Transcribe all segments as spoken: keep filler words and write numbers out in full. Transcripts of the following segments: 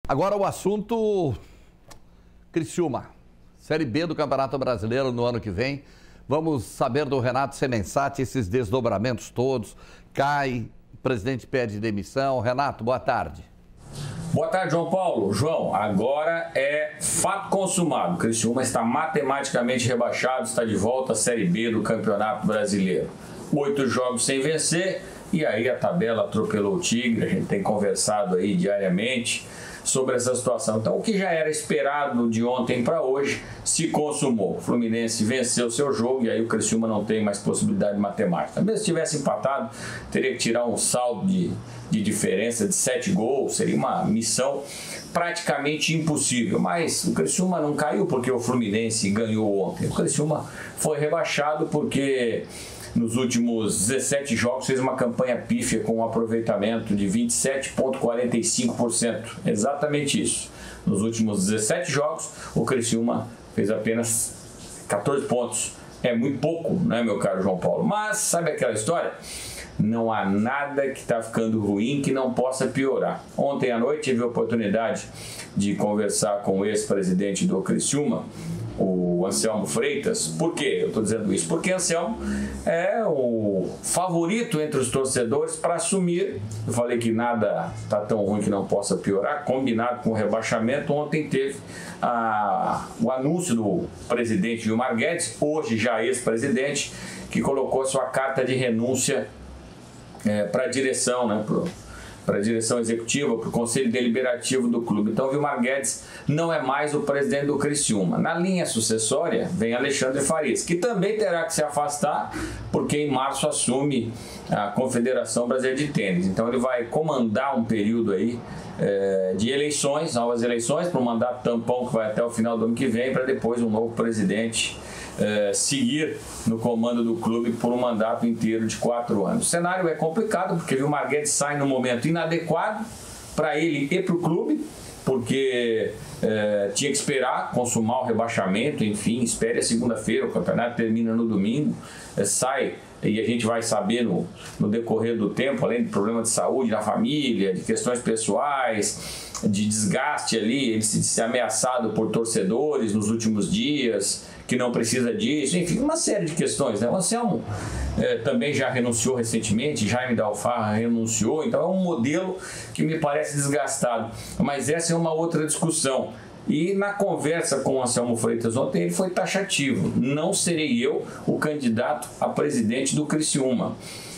Agora o assunto Criciúma, Série B do Campeonato Brasileiro no ano que vem. Vamos saber do Renato Semensati esses desdobramentos todos. Cai, o presidente pede demissão. Renato, boa tarde. Boa tarde, João Paulo. João, agora é fato consumado. O Criciúma está matematicamente rebaixado, está de volta à Série B do Campeonato Brasileiro. Oito jogos sem vencer e aí a tabela atropelou o Tigre. A gente tem conversado aí diariamente sobre essa situação. Então, o que já era esperado de ontem para hoje se consumou. O Fluminense venceu seu jogo e aí o Criciúma não tem mais possibilidade matemática. Mesmo se tivesse empatado, teria que tirar um saldo de, de diferença de sete gols. Seria uma missão praticamente impossível. Mas o Criciúma não caiu porque o Fluminense ganhou ontem. O Criciúma foi rebaixado porque nos últimos dezessete jogos fez uma campanha pífia com um aproveitamento de vinte e sete vírgula quarenta e cinco por cento. Exatamente isso. Nos últimos dezessete jogos, o Criciúma fez apenas quatorze pontos. É muito pouco, né, meu caro João Paulo? Mas sabe aquela história? Não há nada que está ficando ruim que não possa piorar. Ontem à noite tive a oportunidade de conversar com o ex-presidente do Criciúma, o Anselmo Freitas. Por que eu estou dizendo isso? Porque Anselmo é o favorito entre os torcedores para assumir. Eu falei que nada está tão ruim que não possa piorar, combinado com o rebaixamento. Ontem teve a, o anúncio do presidente Vilmar Guedes, hoje já ex-presidente, que colocou a sua carta de renúncia é, para a direção, né, pro, para a direção executiva, para o conselho deliberativo do clube. Então, Vilmar Guedes não é mais o presidente do Criciúma. Na linha sucessória vem Alexandre Farias, que também terá que se afastar, porque em março assume a Confederação Brasileira de Tênis. Então, ele vai comandar um período aí é, de eleições, novas eleições, para um mandato tampão que vai até o final do ano que vem, para depois um novo presidente É, seguir no comando do clube por um mandato inteiro de quatro anos. O cenário é complicado porque o Vilmar Guedes sai no momento inadequado para ele e para o clube, porque é, tinha que esperar consumar o rebaixamento, enfim, espere a segunda-feira, o campeonato termina no domingo, é, sai e a gente vai saber no, no decorrer do tempo, além de problema de saúde na família, de questões pessoais, de desgaste ali, ele se, se ameaçado por torcedores nos últimos dias, que não precisa disso, enfim, uma série de questões, né? O Anselmo é, também já renunciou recentemente, Jaime da Alfarra renunciou, então é um modelo que me parece desgastado, mas essa é uma outra discussão. E na conversa com o Anselmo Freitas ontem, ele foi taxativo: não serei eu o candidato a presidente do Criciúma.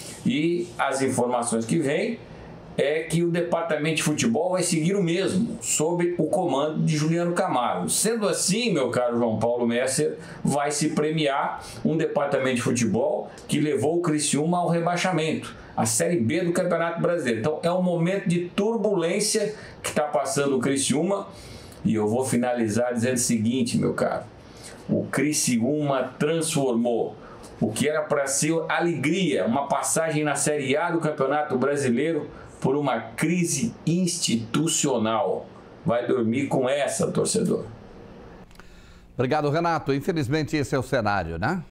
E as informações que vêm é que o departamento de futebol vai seguir o mesmo, sob o comando de Juliano Camargo. Sendo assim, meu caro João Paulo Messer, vai se premiar um departamento de futebol que levou o Criciúma ao rebaixamento, a Série B do Campeonato Brasileiro. Então é um momento de turbulência que está passando o Criciúma, e eu vou finalizar dizendo o seguinte, meu caro: o Criciúma transformou o que era para ser alegria, uma passagem na Série A do Campeonato Brasileiro, por uma crise institucional. Vai dormir com essa, torcedor. Obrigado, Renato. Infelizmente esse é o cenário, né?